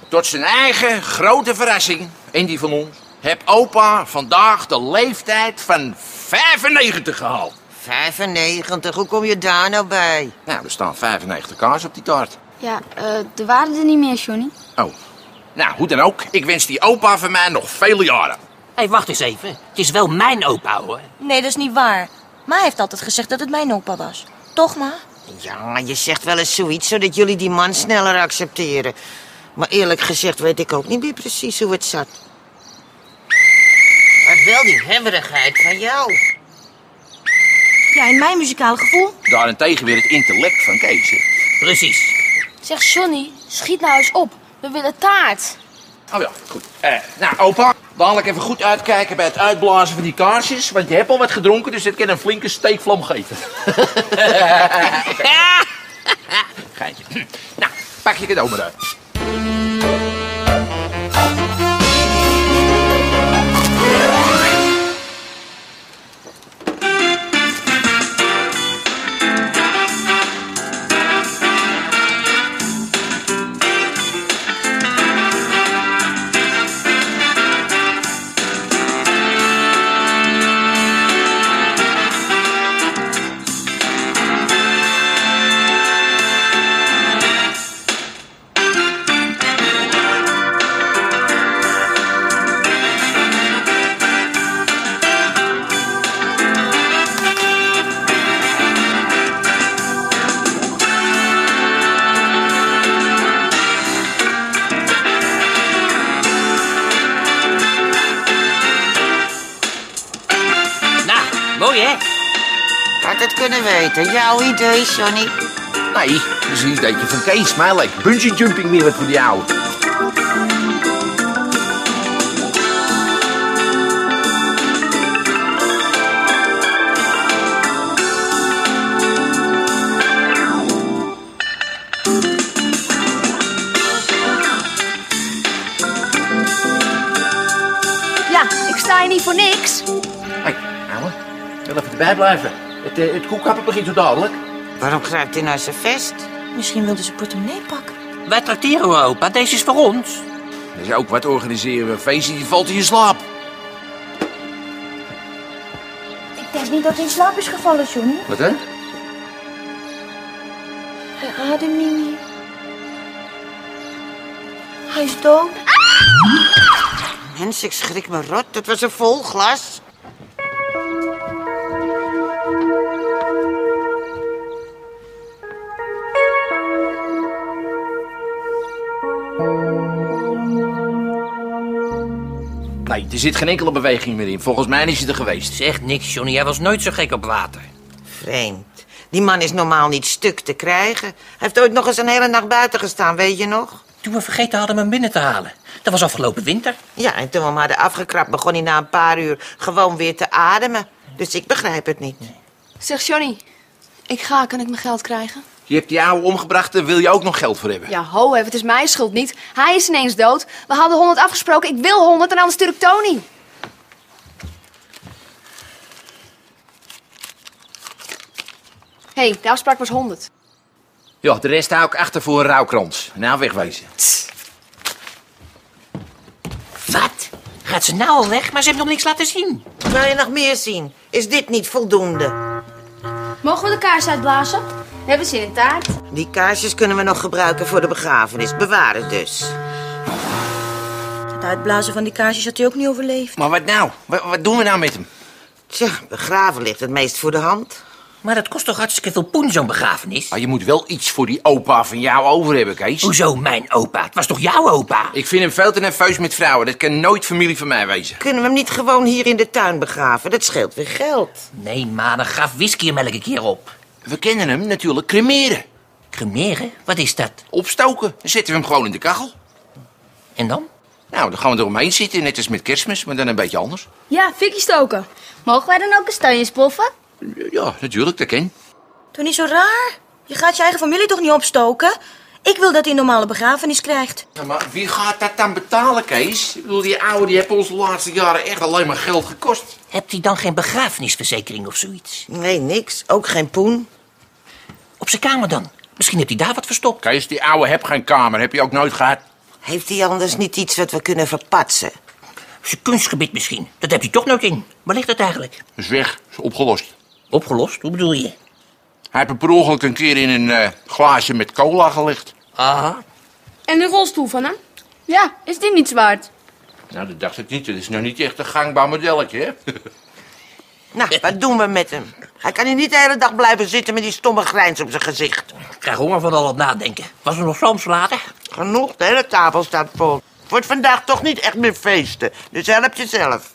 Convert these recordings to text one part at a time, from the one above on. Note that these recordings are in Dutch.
Tot zijn eigen grote verrassing, en die van ons, heb opa vandaag de leeftijd van 95 gehaald. 95, hoe kom je daar nou bij? Nou, er staan 95 kaas op die taart. Ja, er waren er niet meer, Johnny. Oh. Nou, hoe dan ook. Ik wens die opa van mij nog vele jaren. Hé, wacht eens even. Het is wel mijn opa, hoor. Nee, dat is niet waar. Ma heeft altijd gezegd dat het mijn opa was. Toch, Ma? Ja, je zegt wel eens zoiets, zodat jullie die man sneller accepteren. Maar eerlijk gezegd weet ik ook niet meer precies hoe het zat. Maar wel die hebberigheid van jou. Ja, in mijn muzikale gevoel. Daarentegen weer het intellect van Kees. Hè? Precies. Zeg, Johnny, schiet nou eens op. We willen taart. Oh ja, goed. Nou, opa, dadelijk even goed uitkijken bij het uitblazen van die kaarsjes. Want je hebt al wat gedronken, dus dit kan een flinke steekvlam geven. Geintje. Nou, pak je cadeau maar uit. Mooi, hè? Had het kunnen weten. Jouw idee, Johnny. Nee, dat is een ideetje van Kees. Mij lijkt bungee jumping meer wat voor die ouwe. Ja, ik sta hier niet voor niks. Hé, ouwe. Wil even erbij blijven. Het koekhappen begint zo dadelijk. Waarom grijpt hij naar zijn vest? Misschien wilde ze portemonnee pakken. Wij trakteren we, opa. Deze is voor ons. Dat is ook wat organiseren we. Een feestje, die valt in je slaap. Ik denk niet dat hij in slaap is gevallen, Johnny. Wat, hè? Hij ademt niet meer. Hij is dood. Mensen, ik schrik me rot. Dat was een vol glas. Nee, er zit geen enkele beweging meer in. Volgens mij is hij er geweest. Zeg niks, Johnny. Hij was nooit zo gek op water. Vreemd. Die man is normaal niet stuk te krijgen. Hij heeft ooit nog eens een hele nacht buiten gestaan, weet je nog? Toen we vergeten hadden hem binnen te halen. Dat was afgelopen winter. Ja, en toen we hem hadden afgekrapt, begon hij na een paar uur gewoon weer te ademen. Dus ik begrijp het niet. Zeg, Johnny, ik ga. Kan ik mijn geld krijgen? Je hebt die ouwe omgebracht, daar wil je ook nog geld voor hebben. Ja, ho even, het is mijn schuld niet. Hij is ineens dood. We hadden 100 afgesproken. Ik wil 100 en anders stuur ik Tony. Hé, de afspraak was 100. Ja, de rest hou ik achter voor een rouwkrans. Nou, wegwezen. Wat? Gaat ze nou al weg, maar ze heeft nog niks laten zien. Wil je nog meer zien? Is dit niet voldoende? Mogen we de kaars uitblazen? We hebben zin in taart. Die kaarsjes kunnen we nog gebruiken voor de begrafenis. Bewaren dus. Het uitblazen van die kaarsjes had hij ook niet overleefd. Maar wat nou? Wat doen we nou met hem? Tja, begraven ligt het meest voor de hand. Maar dat kost toch hartstikke veel poen, zo'n begrafenis? Maar je moet wel iets voor die opa van jou over hebben, Kees. Hoezo mijn opa? Het was toch jouw opa? Ik vind hem veel te nerveus met vrouwen. Dat kan nooit familie van mij wezen. Kunnen we hem niet gewoon hier in de tuin begraven? Dat scheelt weer geld. Nee, maar dan gaf whisky hem elke keer op. We kennen hem natuurlijk cremeren. Cremeren? Wat is dat? Opstoken. Dan zetten we hem gewoon in de kachel. En dan? Nou, dan gaan we eromheen zitten, net als met Kerstmis, maar dan een beetje anders. Ja, fikkie stoken. Mogen wij dan ook een steunjes poffen? Ja, natuurlijk, dat ken. Doe niet zo raar. Je gaat je eigen familie toch niet opstoken? Ik wil dat hij een normale begrafenis krijgt. Ja, maar wie gaat dat dan betalen, Kees? Ik bedoel, die oude die heeft ons de laatste jaren echt alleen maar geld gekost. Hebt hij dan geen begrafenisverzekering of zoiets? Nee, niks. Ook geen poen. Op zijn kamer dan? Misschien heeft hij daar wat verstopt. Kees, die oude heeft geen kamer. Heb je ook nooit gehad. Heeft hij anders niet iets wat we kunnen verpatsen? Zijn kunstgebied misschien. Dat heb je toch nooit in. Waar ligt het eigenlijk? Is weg, is opgelost. Opgelost? Hoe bedoel je? Hij heeft per ongeluk een keer in een glaasje met cola gelegd. Aha. En de rolstoel van hem? Ja, is die niets waard? Nou, dat dacht ik niet. Dat is nou niet echt een gangbaar modelletje, hè? Nou, wat doen we met hem? Hij kan hier niet de hele dag blijven zitten met die stomme grijns op zijn gezicht. Ik krijg honger van al het nadenken. Was er nog zalmsalade? Genoeg, de hele tafel staat vol. Het wordt vandaag toch niet echt meer feesten, dus help jezelf.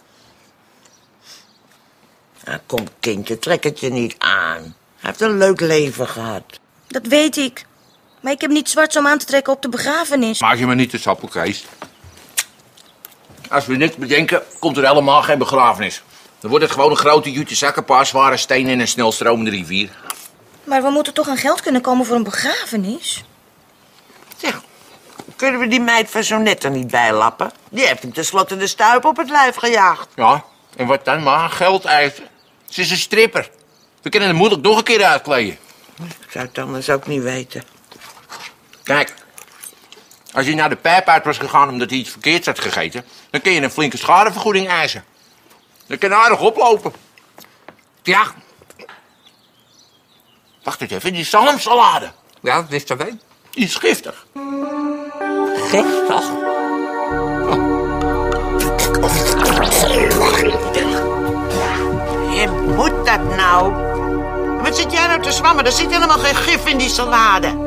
Nou, kom kindje, trek het je niet aan. Hij heeft een leuk leven gehad. Dat weet ik. Maar ik heb niet zwarts om aan te trekken op de begrafenis. Maak je maar niet te sappel, Kees. Als we niks bedenken, komt er helemaal geen begrafenis. Dan wordt het gewoon een grote jute zak, een paar zware stenen en een snelstromende rivier. Maar we moeten toch aan geld kunnen komen voor een begrafenis? Zeg, kunnen we die meid van zo net er niet bijlappen? Die heeft hem tenslotte de stuip op het lijf gejaagd. Ja, en wat dan maar? Geld eisen. Ze is een stripper. We kunnen hem moeilijk nog een keer uitkleden. Ik zou het anders ook niet weten. Kijk, als hij naar de pijp uit was gegaan omdat hij iets verkeerds had gegeten, dan kun je een flinke schadevergoeding eisen. Dat kan aardig oplopen. Ja. Wacht eens even, die zalmsalade. Ja, dat is toch wel. Die is giftig. Giftig. Je moet dat nou. Wat zit jij nou te zwammen? Er zit helemaal geen gif in die salade.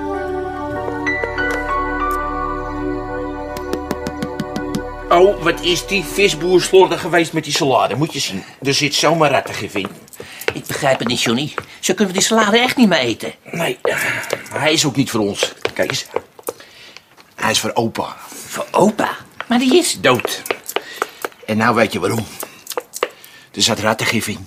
Oh, wat is die visboer slordig geweest met die salade. Moet je zien, er zit zomaar rattengif in. Ik begrijp het niet, Johnny. Zo kunnen we die salade echt niet meer eten. Nee, hij is ook niet voor ons. Kijk eens. Hij is voor opa. Voor opa? Maar die is... Dood. En nou weet je waarom. Er zat rattengif in.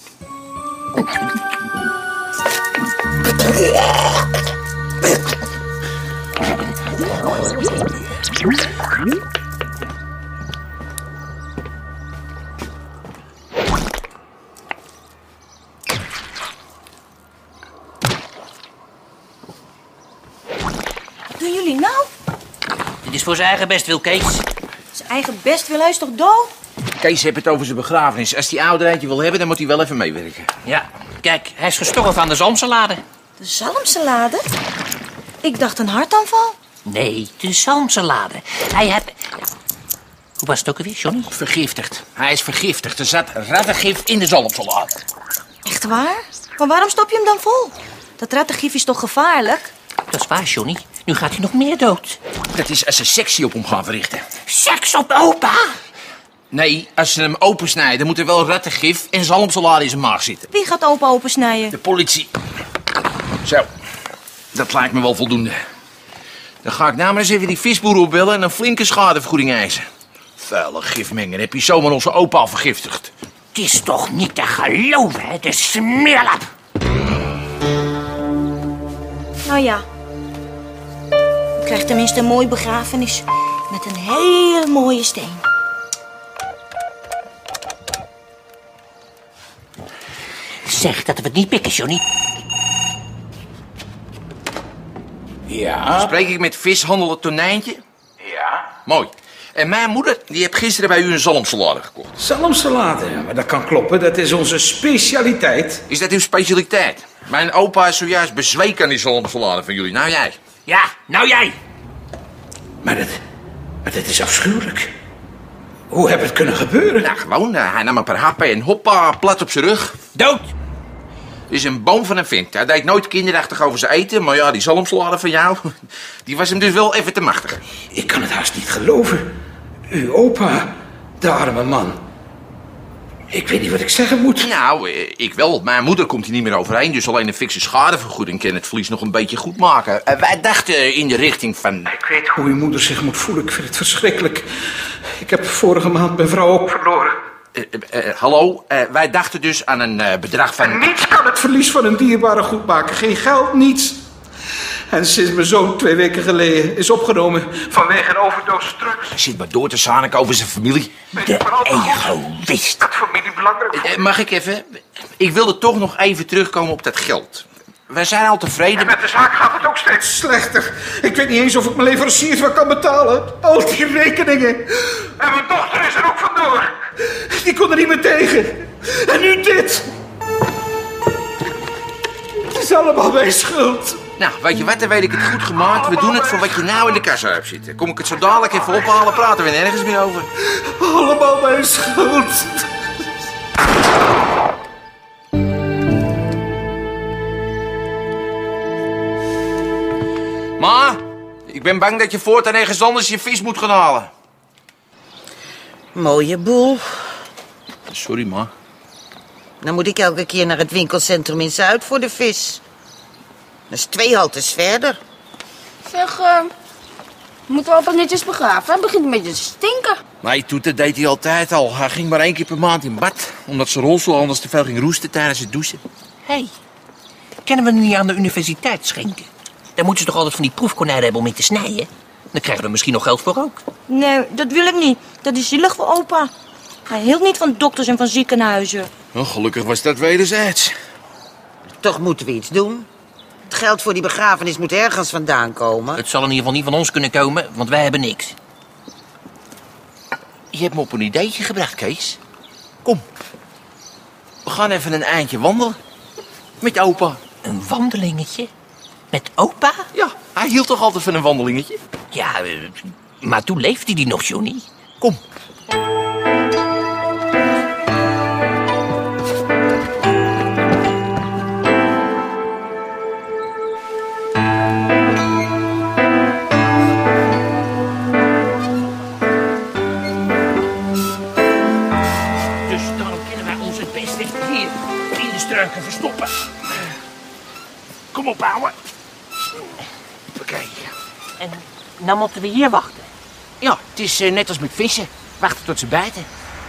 Wat doen jullie nou? Dit is voor zijn eigen bestwil, Kees. Zijn eigen bestwil, hij is toch dood? Kees heeft het over zijn begrafenis. Als die ouder eentje wil hebben, dan moet hij wel even meewerken. Ja, kijk, hij is gestorven aan de zalmsalade. De zalmsalade? Ik dacht een hartaanval. Nee, de zalmsalade. Hij heeft... Hoe was het ook alweer, Johnny? Vergiftigd. Hij is vergiftigd. Er zat rattengif in de zalmsalade. Echt waar? Maar waarom stop je hem dan vol? Dat rattengif is toch gevaarlijk? Dat is waar, Johnny. Nu gaat hij nog meer dood. Dat is als ze sectie op hem gaan verrichten. Seks op opa? Nee, als ze hem opensnijden, dan moet er wel rattengif en zalmsalade in zijn maag zitten. Wie gaat opa opensnijden? De politie. Zo, dat lijkt me wel voldoende. Dan ga ik nou maar eens even die visboer opbellen en een flinke schadevergoeding eisen. Vuile gifmenger, heb je zomaar onze opa al vergiftigd. Het is toch niet te geloven, hè, de smeerlap. Nou ja. Ik krijg tenminste een mooie begrafenis. Met een hele mooie steen. Zeg dat we het niet pikken, Johnny. Ja? Spreek ik met vishandelaar Tonijntje? Ja? Mooi. En mijn moeder, die heeft gisteren bij u een zalmsalade gekocht. Zalmsalade, ja, maar dat kan kloppen. Dat is onze specialiteit. Is dat uw specialiteit? Mijn opa is zojuist bezweken aan die zalmsalade van jullie. Nou jij. Ja, nou jij. Maar dat is afschuwelijk. Hoe heb het kunnen gebeuren? Nou, gewoon. Hij nam een paar happen en hoppa, plat op zijn rug. Dood. Het is een boom van een vent. Hij deed nooit kinderachtig over zijn eten. Maar ja, die zalmsalade van jou, die was hem dus wel even te machtig. Ik kan het haast niet geloven. Uw opa, de arme man. Ik weet niet wat ik zeggen moet. Nou, ik wel. Mijn moeder komt hier niet meer overheen. Dus alleen een fikse schadevergoeding kan het verlies nog een beetje goed maken. Wij dachten in de richting van... Ik weet hoe uw moeder zich moet voelen. Ik vind het verschrikkelijk. Ik heb vorige maand mijn vrouw ook verloren. Hallo, wij dachten dus aan een bedrag van... Niets kan het verlies van een dierbare goed maken. Geen geld, niets. En sinds mijn zoon 2 weken geleden is opgenomen vanwege een overdosis drugs. Hij zit maar door te zaniken over zijn familie. De egoïst. Dat familie belangrijk. Mag ik even? Ik wilde toch nog even terugkomen op dat geld. wij zijn al tevreden. En met de zaak gaat het ook steeds slechter. Ik weet niet eens of ik mijn leveranciers wel kan betalen. Al die rekeningen. En mijn dochter is er ook vandoor. Die kon er niet meer tegen. En nu dit. Het is allemaal mijn schuld. Nou, weet je wat, dan weet ik het goed gemaakt. We doen het voor wat je nou in de kassa hebt zitten. Kom ik het zo dadelijk even ophalen, praten we nergens meer over. Allemaal mijn schuld. Ma, ik ben bang dat je voortaan ergens anders je vis moet gaan halen. Mooie boel. Sorry, ma. Dan moet ik elke keer naar het winkelcentrum in Zuid voor de vis. Dat is 2 haltes verder. Zeg, moeten we opa netjes begraven? Hij begint een beetje te stinken. Nee, Toet, dat deed hij altijd al. Hij ging maar 1 keer per maand in bad. Omdat zijn rolstoel anders te veel ging roesten tijdens het douchen. Hé, kunnen we hem niet aan de universiteit schenken? Daar moeten ze toch altijd van die proefkonijnen hebben om in te snijden? Dan krijgen we er misschien nog geld voor ook. Nee, dat wil ik niet. Dat is zielig voor opa. Hij hield niet van dokters en van ziekenhuizen. Oh, gelukkig was dat wederzijds. Toch moeten we iets doen. Het geld voor die begrafenis moet ergens vandaan komen. Het zal in ieder geval niet van ons kunnen komen, want wij hebben niks. Je hebt me op een ideetje gebracht, Kees. Kom. We gaan even een eindje wandelen. Met opa. Een wandelingetje? Met opa? Ja, hij hield toch altijd van een wandelingetje? Ja, maar toen leefde hij nog, Johnny. Kom. Dus daarom kunnen wij ons het beste hier in de struiken verstoppen. Kom op, ouwe. Oké. En dan moeten we hier wachten. Ja, het is net als met vissen. Wachten tot ze bijten.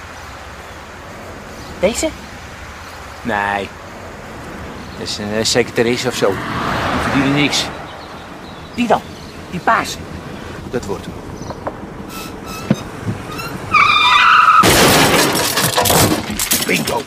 Deze? Nee. Dat is een secretaresse of zo. Die verdienen niks. Die dan? Die paarse? Dat wordt hem. Bingo.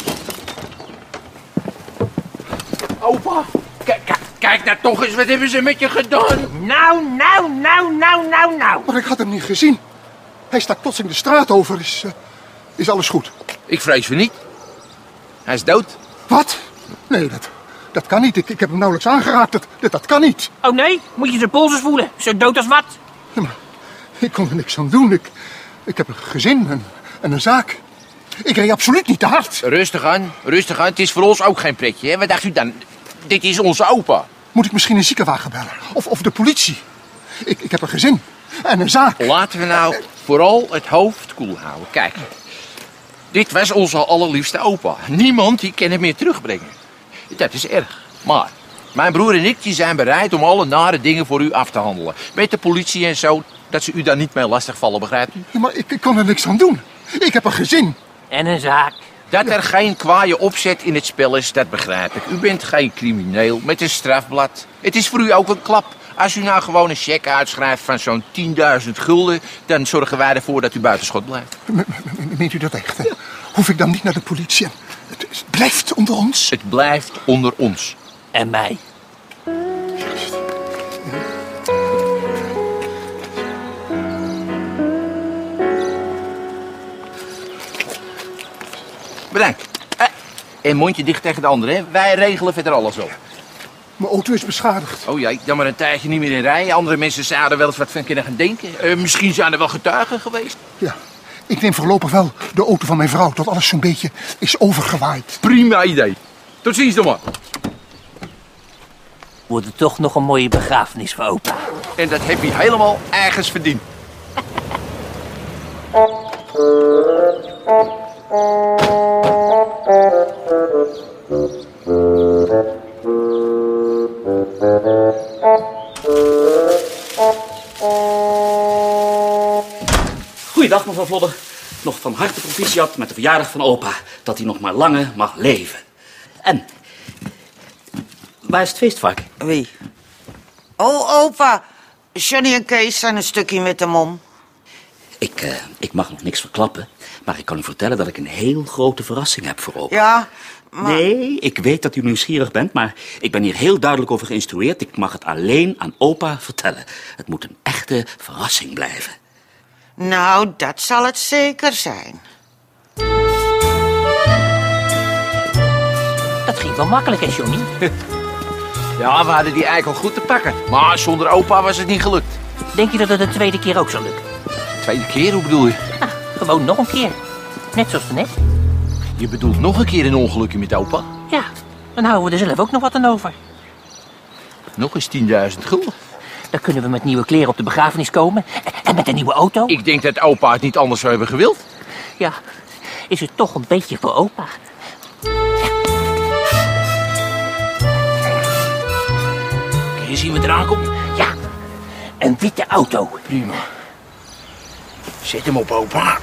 Opa, kijk nou toch eens, wat hebben ze met je gedaan? Nou. Maar ik had hem niet gezien. Hij stak plotseling de straat over. Is alles goed? Ik vrees voor niet. Hij is dood. Wat? Nee, dat kan niet. Ik heb hem nauwelijks aangeraakt. Dat kan niet. Oh nee, moet je zijn pols eens voelen. Zo dood als wat. Ja, maar ik kon er niks aan doen. Ik heb een gezin en een zaak. Ik reed absoluut niet te hard. Rustig aan, rustig aan. Het is voor ons ook geen pretje, hè? Wat dacht u dan? Dit is onze opa. Moet ik misschien een ziekenwagen bellen? Of de politie? Ik heb een gezin en een zaak. Laten we nou vooral het hoofd koel houden. Kijk, dit was onze allerliefste opa. Niemand die kan hem meer terugbrengen. Dat is erg. Maar mijn broer en ik die zijn bereid om alle nare dingen voor u af te handelen. Met de politie en zo, dat ze u daar niet mee lastigvallen, begrijpt u? Ja, maar ik kon er niks aan doen. Ik heb een gezin. En een zaak. Dat er geen kwaaie opzet in het spel is, dat begrijp ik. U bent geen crimineel met een strafblad. Het is voor u ook een klap. Als u nou gewoon een cheque uitschrijft van zo'n 10.000 gulden... dan zorgen wij ervoor dat u buitenschot blijft. Meent u dat echt? Ja. Hoef ik dan niet naar de politie? Het blijft onder ons? Het blijft onder ons. En mij. Bedankt. En mondje dicht tegen de andere, hè? Wij regelen verder alles op. Mijn auto is beschadigd. Oh ja, ik dan maar een tijdje niet meer in rijden. Andere mensen zouden wel eens wat van kunnen gaan denken. Misschien zijn er wel getuigen geweest. Ja, ik neem voorlopig wel de auto van mijn vrouw... tot alles zo'n beetje is overgewaaid. Prima idee. Tot ziens dan maar. Wordt het toch nog een mooie begrafenis voor opa. En dat heb je helemaal ergens verdiend. Goeiedag, mevrouw Vlodder. Nog van harte proficiat met de verjaardag van opa. Dat hij nog maar langer mag leven. En, waar is het feestvark? Wie? Oh, opa. Johnny en Kees zijn een stukje met de mom. Ik mag nog niks verklappen. Maar ik kan u vertellen dat ik een heel grote verrassing heb voor opa. Ja, maar... Nee, ik weet dat u nieuwsgierig bent, maar ik ben hier heel duidelijk over geïnstrueerd. Ik mag het alleen aan opa vertellen. Het moet een echte verrassing blijven. Nou, dat zal het zeker zijn. Dat ging wel makkelijk, hè, Johnny? Ja, we hadden die eigenlijk al goed te pakken. Maar zonder opa was het niet gelukt. Denk je dat het de tweede keer ook zal lukken? Tweede keer, hoe bedoel je? Nou, gewoon nog een keer. Net zoals net. Je bedoelt nog een keer een ongelukje met opa? Ja, dan houden we er zelf ook nog wat aan over. Nog eens 10.000 gulden. Dan kunnen we met nieuwe kleren op de begrafenis komen. En met een nieuwe auto. Ik denk dat opa het niet anders zou hebben gewild. Ja, is het toch een beetje voor opa. Kun je zien wat eraan komt? Ja, een witte auto. Prima. Zet hem op, opa.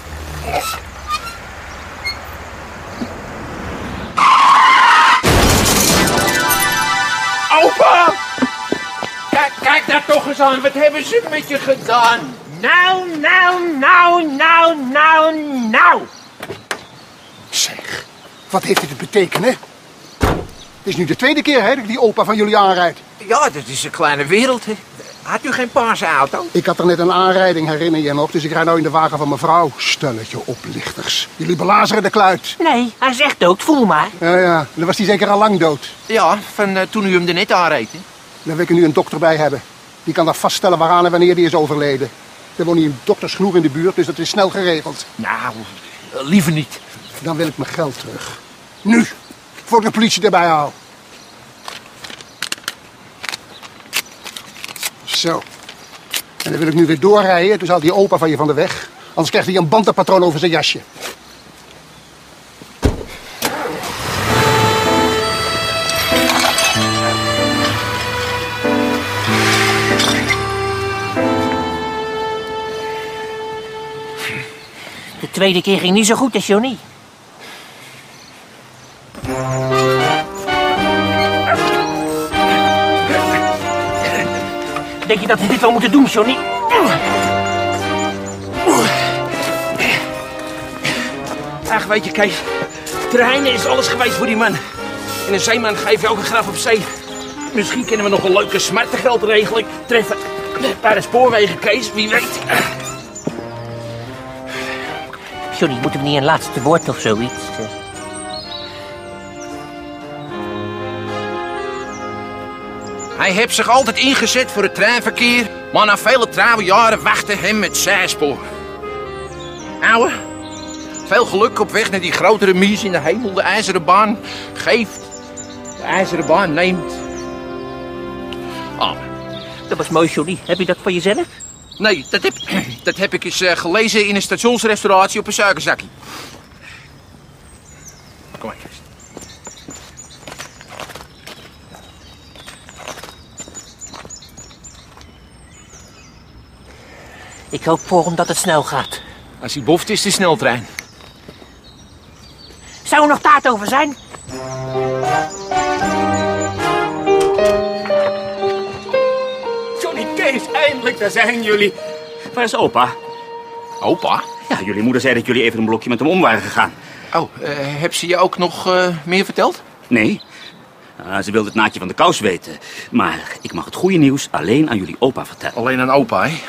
Opa! Kijk daar toch eens aan. Wat hebben ze met je gedaan? Nou. Zeg, wat heeft dit te betekenen? Het is nu de tweede keer hè, dat ik die opa van jullie aanrijd. Ja, dat is een kleine wereld. Hè. Had u geen paarse auto? Ik had er net een aanrijding, herinner je nog? Dus ik rijd nou in de wagen van mevrouw. Stelletje oplichters. Jullie belazeren de kluit. Nee, hij is echt dood, voel maar. Ja, dan was hij zeker al lang dood. Ja, van toen u hem er net aanreed. Hè. Dan wil ik er nu een dokter bij hebben. Die kan dan vaststellen waaraan en wanneer die is overleden. Er woont hier een doktersgenoeg in de buurt, dus dat is snel geregeld. Nou, liever niet. Dan wil ik mijn geld terug. Nu, voor ik de politie erbij haal. Zo. En dan wil ik nu weer doorrijden, dus haal die opa van je van de weg. Anders krijgt hij een bandenpatroon over zijn jasje. De tweede keer ging niet zo goed, hè, Johnny? Denk je dat we dit wel moeten doen, Johnny? Ach, weet je, Kees. Treinen is alles geweest voor die man. En een zeeman geeft je ook een graf op zee. Misschien kunnen we nog een leuke smartengeldregeling treffen. Bij de spoorwegen, Kees, wie weet. Johnny, moeten we niet een laatste woord of zoiets? Hij heeft zich altijd ingezet voor het treinverkeer. Maar na vele trouwe jaren wachtte hem het zijspoor. Ouwe, veel geluk op weg naar die grotere mies in de hemel. De ijzeren baan geeft. De ijzeren baan neemt. Dat was mooi, Johnny. Heb je dat van jezelf? Nee, dat heb ik eens gelezen in een stationsrestauratie op een suikerzakje. Kom maar, Kees. Ik hoop voor hem dat het snel gaat. Als hij boft is de sneltrein. Zou er nog taart over zijn? Johnny, Kees, eindelijk, daar zijn jullie. Waar is opa? Opa? Ja, jullie moeder zei dat jullie even een blokje met hem om waren gegaan. Oh, heb ze je ook nog meer verteld? Nee, ze wilde het naadje van de kous weten. Maar ik mag het goede nieuws alleen aan jullie opa vertellen. Alleen aan opa, hè?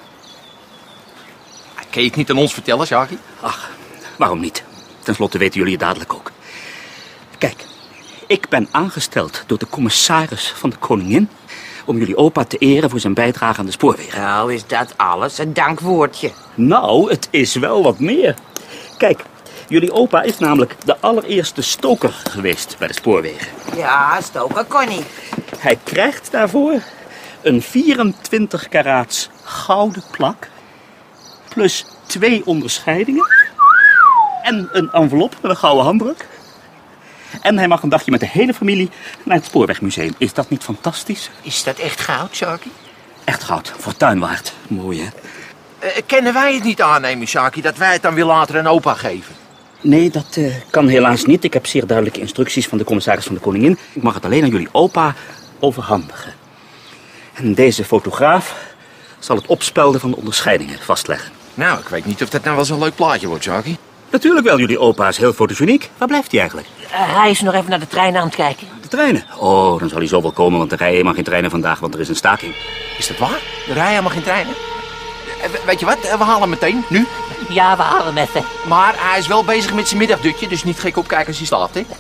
Kun je het niet aan ons vertellen, Sjaki? Ach, waarom niet? Ten slotte weten jullie het dadelijk ook. Kijk, ik ben aangesteld door de commissaris van de koningin om jullie opa te eren voor zijn bijdrage aan de spoorwegen. Nou, is dat alles? Een dankwoordje. Nou, het is wel wat meer. Kijk, jullie opa is namelijk de allereerste stoker geweest bij de spoorwegen. Ja, stoken kon niet. Hij krijgt daarvoor een 24 karaats gouden plak, plus 2 onderscheidingen en een envelop met een gouden handdruk. En hij mag een dagje met de hele familie naar het Spoorwegmuseum. Is dat niet fantastisch? Is dat echt goud, Sjaki? Echt goud, fortuin waard. Mooi, hè? Kennen wij het niet aannemen, Sjaki, dat wij het dan weer later aan opa geven? Nee, dat kan helaas niet. Ik heb zeer duidelijke instructies van de commissaris van de koningin. Ik mag het alleen aan jullie opa overhandigen. En deze fotograaf zal het opspelden van de onderscheidingen vastleggen. Nou, ik weet niet of dat nou wel zo'n leuk plaatje wordt, Sjaki. Natuurlijk wel, jullie opa is heel fotogeniek. Waar blijft hij eigenlijk? Hij is nog even naar de trein aan het kijken. De treinen? Oh, dan zal hij zo wel komen, want er rijden helemaal geen treinen vandaag, want er is een staking. Is dat waar? Er rijden helemaal geen treinen. Weet je wat? We halen hem meteen, nu. Ja, we halen hem even. Maar hij is wel bezig met zijn middagdutje, dus niet gek opkijken als hij slaapt, hè?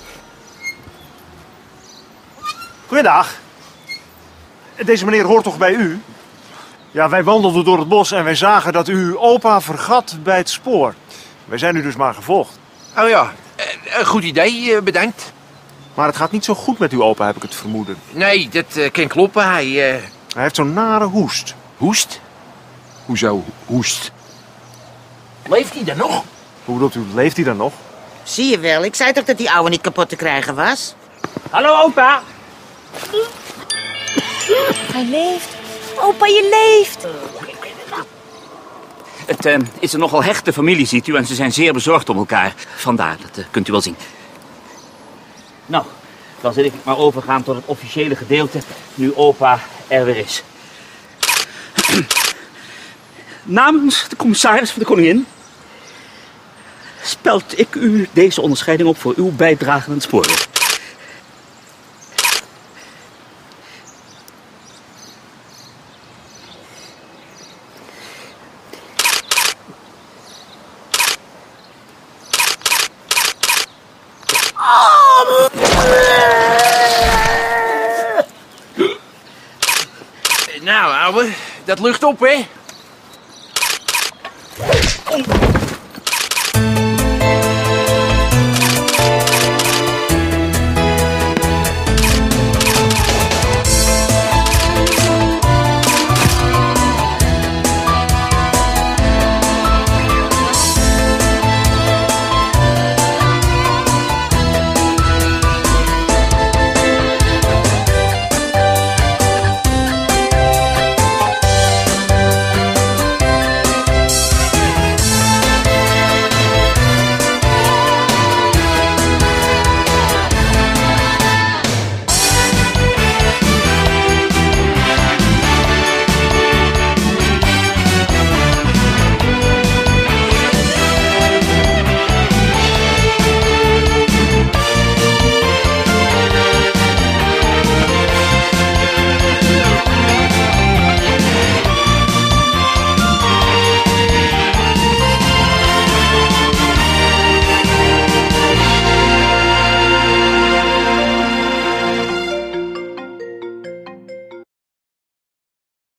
Goeiedag. Deze meneer hoort toch bij u? Ja, wij wandelden door het bos en wij zagen dat u uw opa vergat bij het spoor. Wij zijn u dus maar gevolgd. Oh ja, een goed idee, bedankt. Maar het gaat niet zo goed met uw opa, heb ik het vermoeden. Nee, dat kan kloppen. Hij Hij heeft zo'n nare hoest. hoest. Hoezo hoest? Leeft hij dan nog? Hoe bedoelt u, leeft hij dan nog? Zie je wel, ik zei toch dat die ouwe niet kapot te krijgen was? Hallo, opa. Hij leeft. Opa, je leeft. Het is een nogal hechte familie, ziet u, en ze zijn zeer bezorgd om elkaar. Vandaar, dat kunt u wel zien. Nou, dan zal ik maar overgaan tot het officiële gedeelte, nu opa er weer is. Namens de commissaris van de koningin speld ik u deze onderscheiding op voor uw bijdrage aan het spoorweg. Nou, ouwe, dat lucht op, hè?